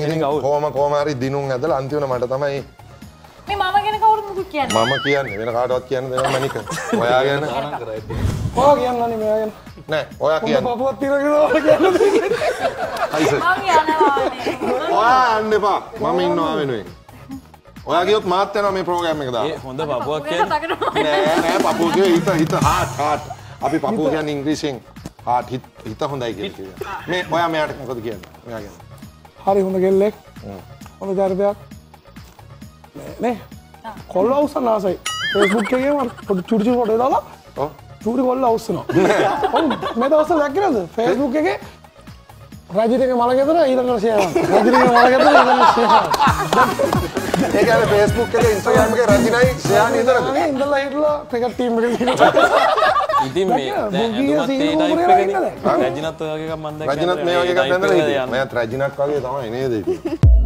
කොහොම හරි දිනුම් ඇදලා අන්තිමට මට තමයි මේ මම ගැන කවුරුත් මුකුත් කියන්නේ මම කියන්නේ වෙන කාටවත් කියන්න දෙයක් නැහැ මනික. ඔයා ගැන ඔයා කියන්නනේ මෙයා ගැන. නෑ ඔයා කියන්නේ. පපුවක් තියනගෙන ඔයා කියන්නේ. අයිස. මම යනවානේ ඔයා යන්න එපා. මම ඉන්නවා වෙනුවෙන්. ඔයා ගියොත් මාත් යනවා මේ ප්‍රෝග්‍රෑම් එක දාලා. හොඳ පපුවක් කියන්නේ. නෑ පපුව කියේ හිත හාට්. අපි පපුව කියන්නේ ඉංග්‍රීසියෙන් හාට් හිත හොඳයි කියලා කියනවා. මේ ඔයා මෙයාට මොකද කියන්නේ? මෙයා කියන්නේ. හරි හොඳ කෙල්ලෙක්. හොඳ චරිතයක්. නේ කොල්ල අවසන් ආසයි Facebook එකේ මම චුටි ෆොටෝ දාලා ඔව් චුටි කොල්ල අවසනවා ඔව් මේ දවස්වල දැක්කනද Facebook එකේ රජිතගේ මල ගෙදර ඊළඟට ෂෙයා කරනවා රජිතගේ මල ගෙදර ඊළඟට ෂෙයා කරනවා ඒ කියන්නේ Facebook එකේ Instagram එකේ රජිනයි ෂෙයා නේදද ඉඳලා හිටලා ක්‍රිකට් ටීම් එකේ ඉතින් මේ ඇඳුමත් ඒ ටයිප් එකනේ රජිනත් ඔය වගේ එකක් මම දැක්කා රජිනත් මේ වගේ එකක් දැන්දලා හිටියා මම රජිනක් වගේ තමයි නේද ඉතින්